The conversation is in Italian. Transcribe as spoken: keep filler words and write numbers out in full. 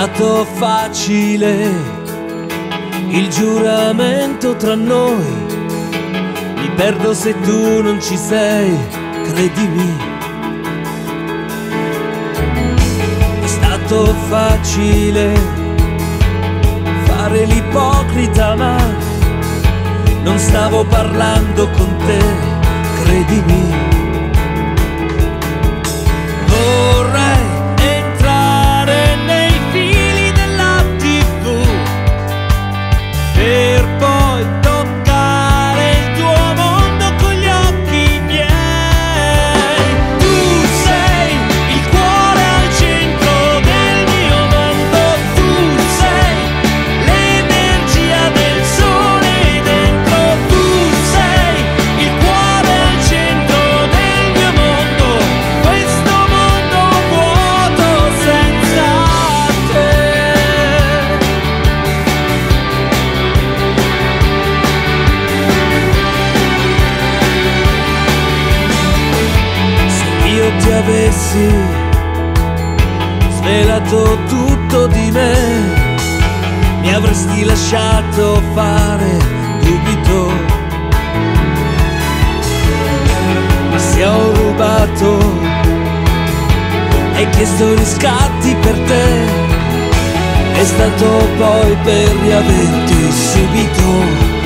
stato facile il giuramento tra noi, mi perdo se tu non ci sei, credimi. È stato facile fare l'ipocrita, ma non stavo parlando con te, credimi. Vorrei entrare nei fili della tivù per poi toccare il tuo mondo con gli occhi miei. Tu sei il cuore al centro del mio mondo, tu sei l'energia del sole dentro, tu sei il cuore al centro del mio mondo, questo mondo vuoto senza te. Se io ti avessi svelato tutto di me, mi avresti lasciato fare dubito, ma se ho rubato, hai chiesto riscatti per te, è stato poi per riaverti subito.